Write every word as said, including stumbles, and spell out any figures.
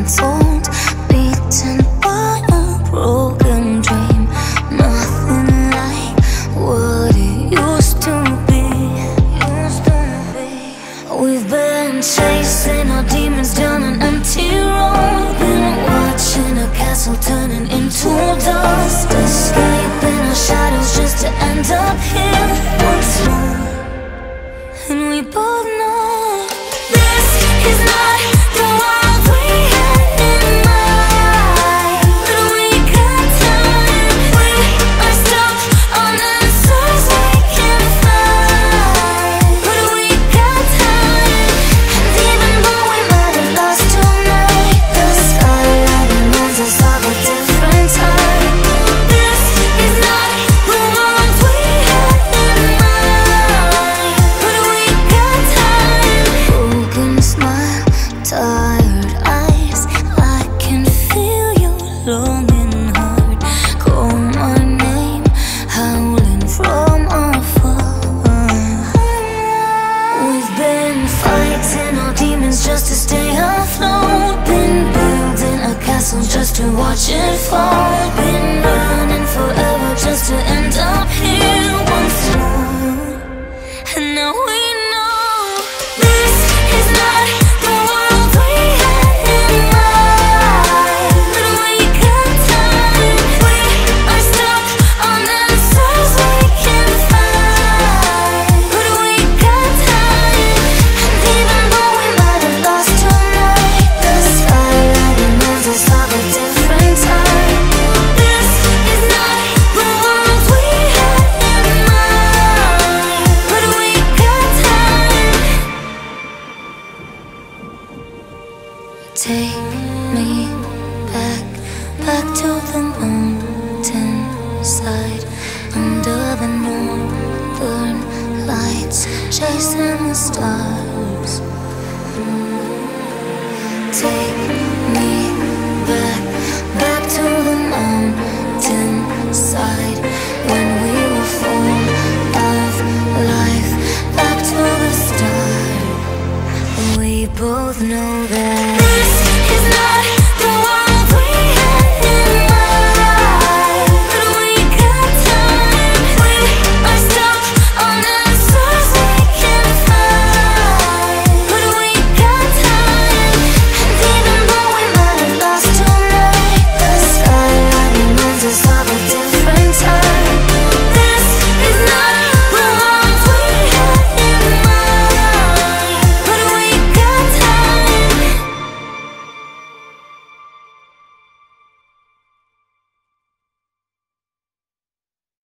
untold, beaten by a broken dream. Nothing like what it used to be. Used to be. We've been chasing our demons down an empty road. Been watching a castle turning into dust, escaping our shadows just to end up here once more. And we both know this is not the world we had in mind. But we got time, we are stuck on answers we can't find. But we got time, and even though we might have lost tonight, the skyline reminds us of a different time. This is not the world we had in mind. But we got time. Broken smile, tired eyes, I can feel your longing heart. Call my name, howling from afar. We've been fighting our demons just to stay afloat. Been building a castle just to watch it fall. Been running forever just to end up here once more. And now we know this is not the world we had in mind. But we got time, we are stuck on answers we can't find. But we got time, and even though we might have lost tonight, the skyline reminds us of a different time. This is not the world we had in mind. But we got time. Take me back, back to the mountain side, under the northern lights, chasing the stars. Take me back, back to the mountain side, when we were full of life, back to the start. We both know that this is not